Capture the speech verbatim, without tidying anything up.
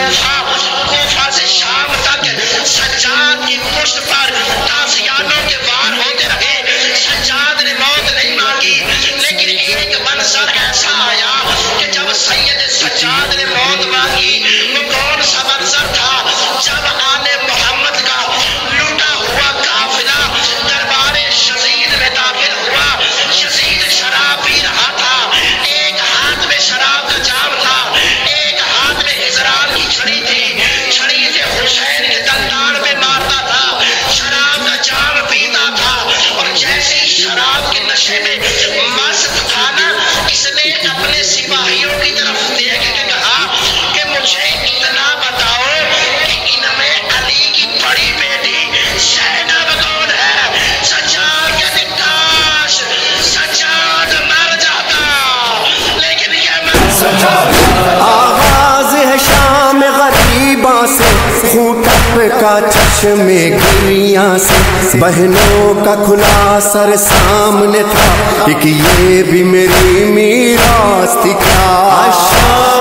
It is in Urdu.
کوفہ کوفہ سے شام تک سجاد کی پشت پر تازیانوں کے وار ہوتے رہے. سجاد نے موت نہیں مانگی لیکن ایک منظر ایسا آیا کہ جب سید سجاد نے موت مانگی وہ کون سا منظر تھا؟ جب آل محمد کا لوٹا ہوا قافلہ دربار یزید میں داخل ہوا. یزید شراب پی رہا تھا، ایک ہاتھ میں شراب کا جام تھا، ایک ہاتھ میں ہجران کی چھڑی تھی. چھڑی سے حسین کے دندان میں مارتا تھا، شراب کا جام پیتا تھا. اور جیسے ہی شراب کے نشے میں مست تھا نا، اس نے اپنے سپاہیوں کی طرف دیکھ کے کہا کہ مجھے اتنا بتاؤ کہ ان میں علی کی بڑی بیٹی زینب کون ہے؟ سجاد کہتے کاش سجاد مر جاتا، لیکن یہ مر آغاز ہے شام غریباں سے، خوٹپ کا چشم گریاں سے، بہنوں کا کھلا سر سامنے تھا، ایک یہ بھی میری میراث تھی کیا؟